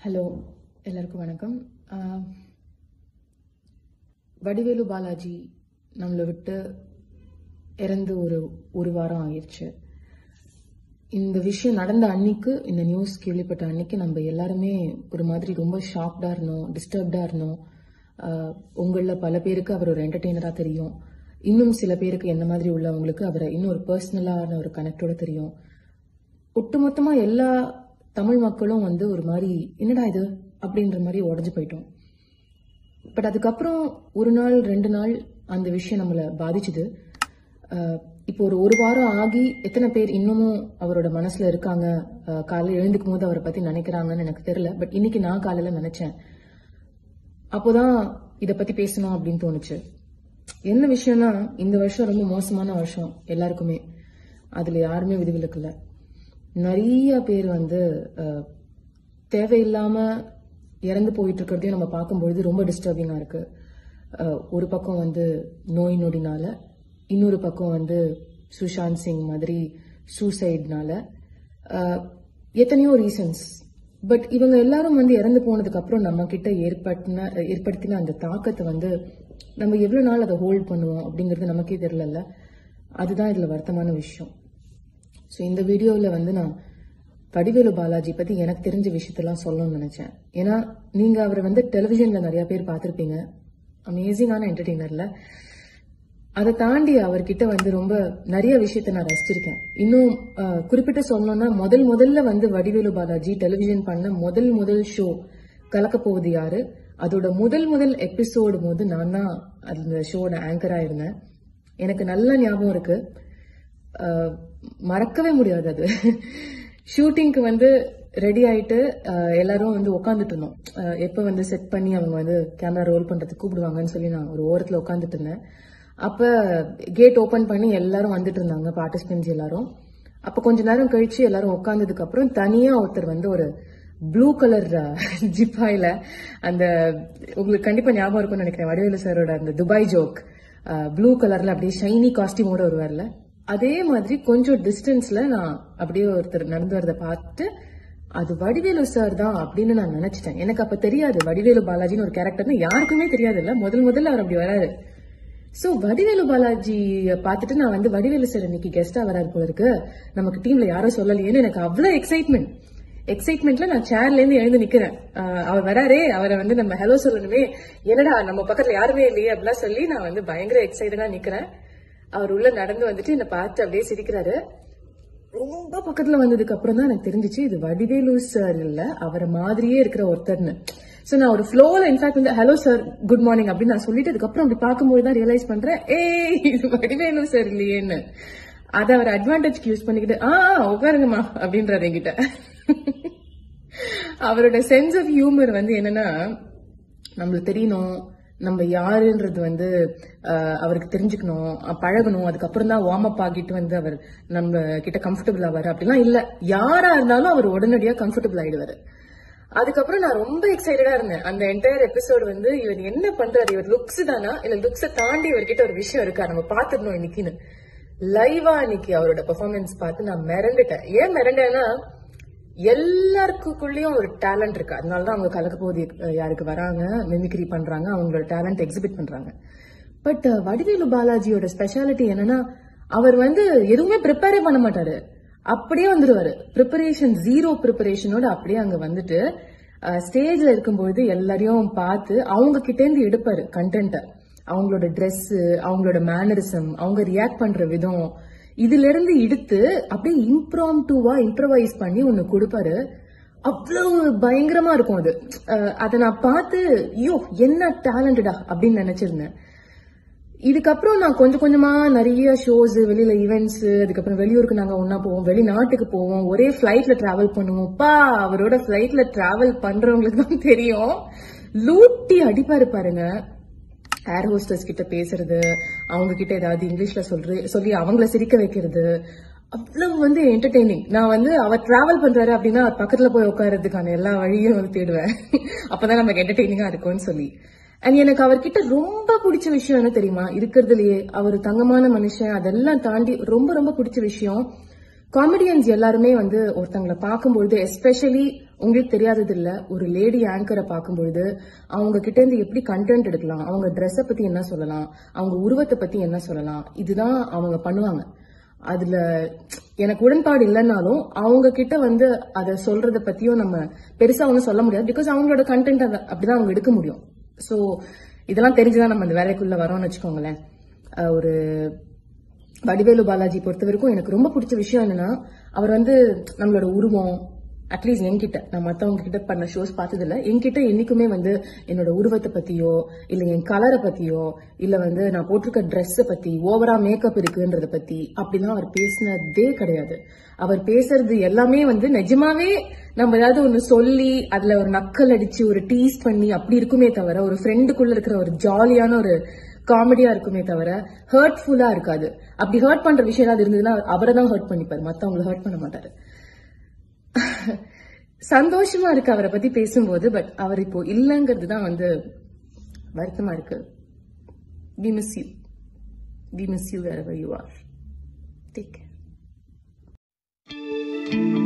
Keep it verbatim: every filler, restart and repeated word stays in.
Hello, எல்லாருக்கும் வணக்கம். வடிவேலு பாலாஜி நம்மளை விட்டு இறந்து ஒரு ஒரு வாரம் ஆயிடுச்சு. இந்த விஷயம் நடந்த அன்னைக்கு, இந்த நியூஸ் கேள்விப்பட்ட அன்னைக்கு நம்ம எல்லாருமே ஒரு மாதிரி ரொம்ப ஷாக்டா இருந்தோம், டிஸ்டர்ப்டா இருந்தோம். உங்களில் பல பேருக்கு அவர் ஒரு என்டர்டெய்னரா தெரியும். இன்னும் சில பேருக்கு என்ன மாதிரி உள்ளவங்களுக்கு அவரை இன்னும் ஒரு பர்சனலான ஒரு கனெக்டோட தெரியும். ஒட்டுமொத்தமா எல்லா தமிழ் மக்களும் வந்து ஒரு மாதிரி என்னடா இது அப்படின்ற மாதிரி உடஞ்சு போயிட்டோம். பட் அதுக்கப்புறம் ஒரு நாள் ரெண்டு நாள் அந்த விஷயம் நம்மளை பாதிச்சுது. இப்போ ஒரு ஒரு வாரம் ஆகி எத்தனை பேர் இன்னமும் அவரோட மனசுல இருக்காங்க, காலையில் எழுந்துக்கும் போது அவரை பத்தி நினைக்கிறாங்கன்னு எனக்கு தெரியல. பட் இன்னைக்கு நான் காலையில நினைச்சேன். அப்போதான் இதை பத்தி பேசணும் அப்படின்னு தோணுச்சு. என்ன விஷயம்னா, இந்த வருஷம் ரொம்ப மோசமான வருஷம் எல்லாருக்குமே. அதுல யாருமே விதிவிலக்கு இல்லை. நிறைய பேர் வந்து தேவையில்லாம இறந்து போயிட்டு இருக்கிறதையும் நம்ம பார்க்கும்பொழுது ரொம்ப டிஸ்டர்பிங்கா இருக்கு. ஒரு பக்கம் வந்து நோய் நொடினால, இன்னொரு பக்கம் வந்து சுஷாந்த் சிங் மாதிரி சூசைட்னால, எத்தனையோ ரீசன்ஸ். பட் இவங்க எல்லாரும் வந்து இறந்து போனதுக்கு அப்புறம் நம்ம கிட்ட ஏற்பட்டின ஏற்படுத்தின அந்த தாக்கத்தை வந்து நம்ம எவ்வளவு நாள் அதை ஹோல்ட் பண்ணுவோம் அப்படிங்கிறது நமக்கே தெரியல. அதுதான் இதுல வருத்தமான விஷயம். ஸோ இந்த வீடியோவில் வந்து நான் வடிவேலு பாலாஜி பத்தி எனக்கு தெரிஞ்ச விஷயத்தெல்லாம் சொல்லணும்னு நினைச்சேன். ஏன்னா நீங்க அவரை வந்து டெலிவிஷன்ல நிறைய பேர் பார்த்திருப்பீங்க, அமேசிங்கான என்டர்டெய்னர்ல. அதை தாண்டி அவர்கிட்ட வந்து ரொம்ப நிறைய விஷயத்த நான் ரசிச்சிருக்கேன். இன்னும் குறிப்பிட்டு சொல்லணும்னா, முதல் முதல்ல வந்து வடிவேலு பாலாஜி டெலிவிஷன் பண்ண முதல் முதல் ஷோ கலக்க போவது யாரு, அதோட முதல் முதல் எபிசோடு போது நான் தான் அந்த ஷோட ஆங்கரா இருந்தேன். எனக்கு நல்ல ஞாபகம் இருக்கு, மறக்கவே முடியாது. அது ஷூட்டிங்க்கு வந்து ரெடி ஆயிட்டு எல்லாரும் வந்து உட்காந்துட்டு இருந்தோம். எப்ப வந்து செட் பண்ணி அவங்க வந்து கேமரா ரோல் பண்றதுக்கு கூப்பிடுவாங்கன்னு சொல்லி நான் ஒரு ஓரத்துல உட்காந்துட்டு இருந்தேன். அப்ப கேட் ஓபன் பண்ணி எல்லாரும் வந்துட்டு இருந்தாங்க, பார்ட்டிசிபென்ட்ஸ் எல்லாரும். அப்ப கொஞ்ச நேரம் கழிச்சு எல்லாரும் உட்கார்ந்ததுக்கு அப்புறம் தனியா ஒருத்தர் வந்து ஒரு ப்ளூ கலர் ஜிப்பாயில, அந்த உங்களுக்கு கண்டிப்பா ஞாபகம் இருக்கும்னு நினைக்கிறேன், வடிவேலு சாரோட அந்த துபாய் ஜோக், ப்ளூ கலர்ல அப்படியே ஷைனி காஸ்டியூமோட வருவார்ல, அதே மாதிரி கொஞ்சம் டிஸ்டன்ஸ்ல நான் அப்படியே ஒருத்தர் நடந்து வரதை பார்த்து அது வடிவேலு சார் தான் அப்படின்னு நான் நினைச்சிட்டேன். எனக்கு அப்ப தெரியாது வடிவேலு பாலாஜின்னு ஒரு கேரக்டர்னு யாருக்குமே தெரியாது இல்ல, முதல் முதல்ல அவர் அப்படி வராரு. சோ வடிவேலு பாலாஜி பார்த்துட்டு நான் வந்து வடிவேலு சார் இன்னைக்கு கெஸ்டா வராது போல இருக்கு, நமக்கு டீம்ல யாரும் சொல்லலையேன்னு எனக்கு அவ்வளவு எக்ஸைட்மெண்ட். எக்ஸைட்மெண்ட்ல நான் சேர்ல இருந்து எழுந்து நிக்கிறேன். அவர் வராரே, அவரை வந்து நம்ம ஹலோ சொல்லணுமே, என்னடா நம்ம பக்கத்துல யாருமே இல்லையே அப்படிலாம் சொல்லி நான் வந்து பயங்கர எக்ஸைட்டடா நிக்கிறேன். அவர் உள்ள நடந்து வந்துட்டு என்ன பார்த்து அப்படியே சிரிக்கிறாரு. ரொம்ப பக்கத்துல வந்ததுக்கு அப்புறம் தான் எனக்கு தெரிஞ்சிச்சு இது வடிவேலு சார் இல்ல, அவரை மாதிரியே இருக்கிற ஒருத்தர்னு. சோ நான் ஒரு ஃப்ளோல இன்ஃபேக்ட் வந்து ஹலோ சார் குட் மார்னிங் அப்படின்னு நான் சொல்லிட்டு அதுக்கப்புறம் அப்படி பார்க்கும்போது தான் ரியலைஸ் பண்றேன், ஏய் இது வடிவேலு சார் இல்லையேன்னு. அதை அவர் அட்வான்டேஜ் யூஸ் பண்ணிக்கிட்டு ஆஹ் உட்காருங்கம்மா அப்படின்றாரு என்கிட்ட. அவரோட சென்ஸ் ஆஃப் ஹியூமர் வந்து என்னன்னா, நம்மளுக்கு தெரியணும் நம்ம யாருன்றது வந்து அவருக்கு தெரிஞ்சுக்கணும், பழகணும், அதுக்கப்புறம் தான் வார்ம் அப் ஆகிட்டு வந்து அவர் நம்ம கிட்ட கம்ஃபர்டபுள் ஆவாரு. அப்படிலாம் இல்ல, யாரா இருந்தாலும் அவர் உடனடியா கம்ஃபர்டபுள் ஆயிடுவாரு. அதுக்கப்புறம் நான் ரொம்ப எக்ஸைட்டடா இருந்தேன். அந்த என்டையர் எபிசோடு வந்து இவர் என்ன பண்றாரு, இவர் லுக்ஸ் தானா இல்ல லுக்ஸை தாண்டி இவர்கிட்ட ஒரு விஷயம் இருக்கா, நம்ம பாத்துடணும் இன்னைக்குன்னு. லைவா இன்னைக்கு அவரோட பெர்ஃபார்மன்ஸ் பார்த்து நான் மிரண்டுட்டேன். ஏன் மிரண்டேன்னா, எல்லாருக்குள்ளயும் ஒரு டேலண்ட் இருக்கு, அதனாலதான் அவங்க கலக்க போது யாருக்கு வராங்க, மிமிக்ரி பண்றாங்க, அவங்களோட டேலண்ட் எக்ஸிபிட் பண்றாங்க. பட் வடிவேலு பாலாஜியோட ஸ்பெஷாலிட்டி என்னன்னா, அவர் வந்து எதுவுமே ப்ரிப்பேரே பண்ண மாட்டாரு, அப்படியே வந்துருவாரு. ப்ரிப்பரேஷன் ஜீரோ ப்ரிப்பரேஷனோட அப்படியே அங்க வந்துட்டு ஸ்டேஜ்ல இருக்கும்போது எல்லாரையும் பார்த்து அவங்க கிட்ட இருந்து எடுப்பாரு கண்டென்ட், அவங்களோட ட்ரெஸ், அவங்களோட மேனரிசம், அவங்க ரியாக்ட் பண்ற விதம், இதுல இருந்து எடுத்து அப்படியே இம்ப்ராம்ப்டுவா இம்ப்ரவைஸ் பண்ணி ஒண்ணு கொடுப்பாரு. அவ்வளவு பயங்கரமா இருக்கும் அது. அதை நான் பார்த்து ஐயோ என்ன டேலண்டடா அப்படின்னு நினைச்சிருந்தேன். இதுக்கப்புறம் நான் கொஞ்சம் கொஞ்சமா நிறைய ஷோஸ், வெளியில ஈவெண்ட்ஸ், அதுக்கப்புறம் வெளியூருக்கு நாங்க ஒன்னா போவோம், வெளிநாட்டுக்கு போவோம், ஒரே பிளைட்ல டிராவல் பண்ணுவோம். பா அவரோட பிளைட்ல டிராவல் பண்றவங்களுக்கு தான் தெரியும், லூட்டி அடிப்பாரு பாருங்க. ஏர் ஹோஸ்டர்ஸ் கிட்ட பேசுறது, அவங்க கிட்ட ஏதாவது இங்கிலீஷ்ல சொல்ற சொல்லி அவங்கள சிரிக்க வைக்கிறது, அவ்வளவு வந்து என்டர்டெய்னிங். நான் வந்து அவர் டிராவல் பண்றாரு அப்படின்னா பக்கத்துல போய் உட்காரதுக்கான எல்லா வழியும் வந்து தேடுவேன், அப்பதான் நமக்கு என்டர்டெய்னிங்கா இருக்கும்னு சொல்லி. அண்ட் எனக்கு அவர்கிட்ட ரொம்ப பிடிச்ச விஷயம் என்ன தெரியுமா, இருக்கிறதுலயே அவர் தங்கமான மனுஷன், அதெல்லாம் தாண்டி ரொம்ப ரொம்ப பிடிச்ச விஷயம், காமெடியன்ஸ் எல்லாருமே வந்து ஒருத்தங்களை பார்க்கும்பொழுது, எஸ்பெஷலி உங்களுக்கு தெரியாதது இல்ல, ஒரு லேடி ஆங்கரை பார்க்கும்பொழுது அவங்க கிட்ட இருந்து எப்படி கண்டென்ட் எடுக்கலாம், அவங்க ட்ரெஸ்ஸை பத்தி என்ன சொல்லலாம், அவங்க உருவத்தை பத்தி என்ன சொல்லலாம், இதுதான் அவங்க பண்ணுவாங்க. அதுல எனக்கு உடன்பாடு இல்லைன்னாலும் அவங்க கிட்ட வந்து அதை சொல்றத பத்தியும் நம்ம பெருசா ஒன்றும் சொல்ல முடியாது. பிகாஸ் அவங்களோட கண்டென்ட் அப்படிதான் அவங்க எடுக்க முடியும். சோ இதெல்லாம் தெரிஞ்சுதான் நம்ம அந்த வேலைக்குள்ள வரோம்னு வச்சுக்கோங்களேன். ஒரு வடிவேலு பாலாஜி பொறுத்த வரைக்கும் எனக்கு ரொம்ப பிடிச்ச விஷயம் என்னன்னா, அவர் வந்து நம்மளோட உருவம், அட்லீஸ்ட் என்கிட்ட, நான் மத்தவங்க கிட்ட பண்ண ஷோஸ் பார்த்தது இல்ல, என்கிட்ட என்னைக்குமே வந்து என்னோட உருவத்தை பத்தியோ இல்ல என் கலரை பத்தியோ இல்ல வந்து நான் போட்டிருக்க ட்ரெஸ் பத்தி ஓவரா மேக்கப் இருக்குன்றத பத்தி அப்படிலாம் அவர் பேசினதே கிடையாது. அவர் பேசுறது எல்லாமே வந்து நிஜமாவே நம்ம ஏதாவது ஒண்ணு சொல்லி அதுல ஒரு நக்கல் அடிச்சு ஒரு டீஸ் பண்ணி அப்படி இருக்குமே தவிர, ஒரு ஃப்ரெண்டுக்குள்ள இருக்கிற ஒரு ஜாலியான ஒரு காமெடியா இருக்குமே தவிர ஹர்ட்ஃபுல்லா இருக்காது. அப்படி ஹர்ட் பண்ற விஷயம் ஏதாவது இருந்ததுன்னா அவரை தான் ஹர்ட் பண்ணிப்பாரு, மத்தவங்களை ஹர்ட் பண்ண மாட்டாரு. சந்தோஷமா இருக்கு அவரை பத்தி பேசும்போது. பட் அவர் இப்போ இல்லங்கிறது தான் வந்து வருத்தமா இருக்கு. We miss you. We miss you wherever you are. Take care.